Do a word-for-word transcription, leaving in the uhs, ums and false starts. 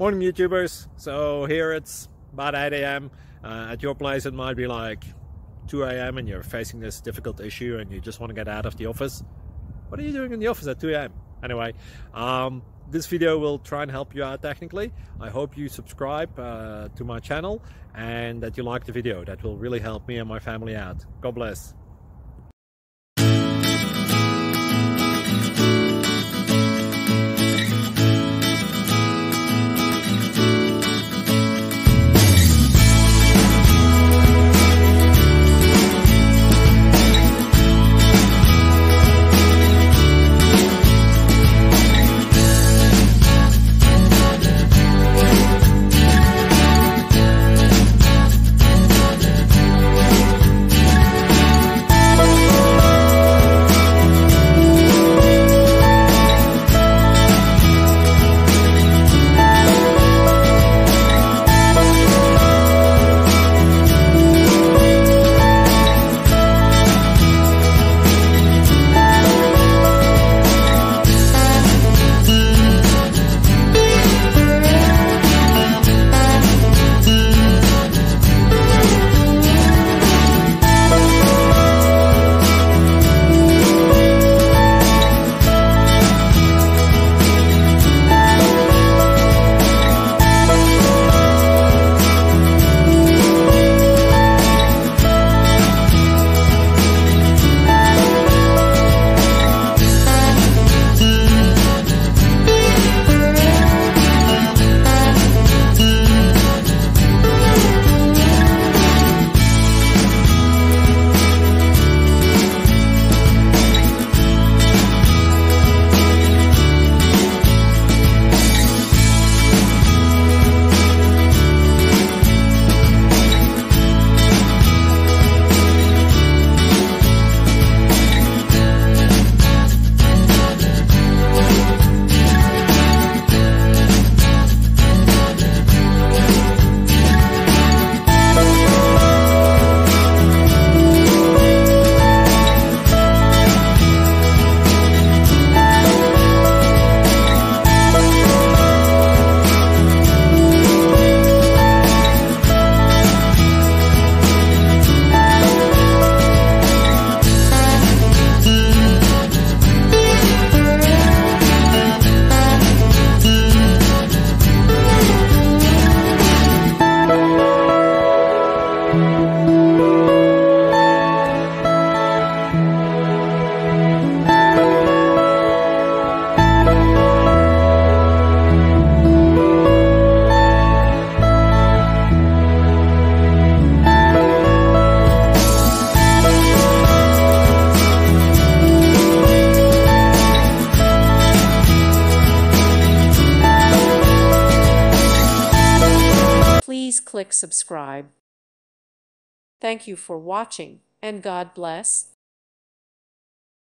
Morning YouTubers. So here it's about eight A M Uh, at your place it might be like two A M and you're facing this difficult issue and you just want to get out of the office. What are you doing in the office at two A M? Anyway, um, this video will try and help you out technically. I hope you subscribe uh, to my channel and that you like the video. That will really help me and my family out. God bless. Please click subscribe. Thank you for watching, and God bless.